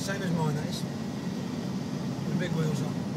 same as mine, that is. The big wheels on.